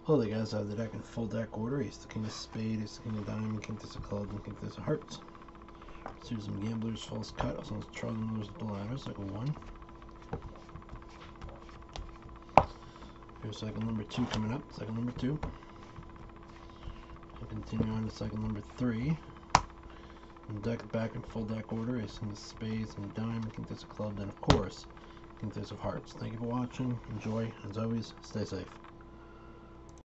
Hello there guys, I have the deck in full deck order. Ace the King of Spades, Ace the King of Diamond, King Ace of Clubs, and King Ace of Hearts. Let's do some Gamblers, False Cut, also known as Charlie Miller's Bladders, cycle 1. Here's cycle number 2 coming up, cycle number 2. We'll continue on to cycle number 3. And deck back in full deck order, Ace King of Spades, King of Diamond, King Ace of Clubs, and of course, King Ace of Hearts. Thank you for watching, enjoy, and as always, stay safe.